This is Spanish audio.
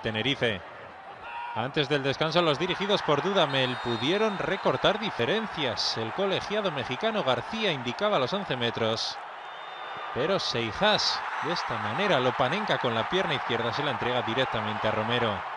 Tenerife. Antes del descanso, los dirigidos por Dudamel pudieron recortar diferencias. El colegiado mexicano García indicaba los 11 metros. Pero Seijas, de esta manera, Lopanenka con la pierna izquierda se la entrega directamente a Romero.